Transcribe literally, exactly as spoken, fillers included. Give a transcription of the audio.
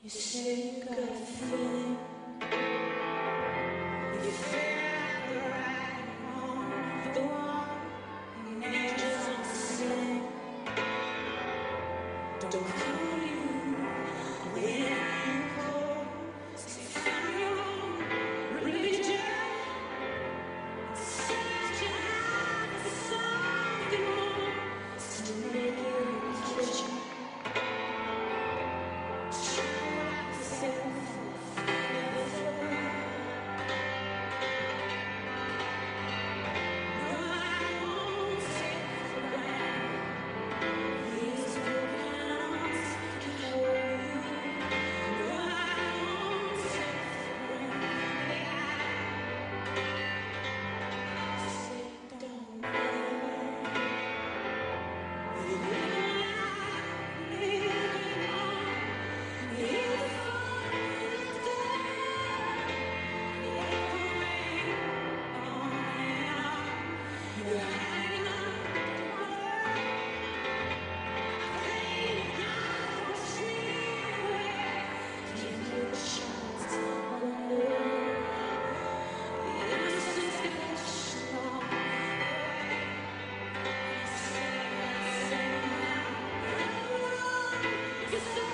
say you got a feeling, you feel the right on the wall, and angels on the ceiling. Don't call you when you call. Say find your own religion, searching out for something more, still make you kitchen. You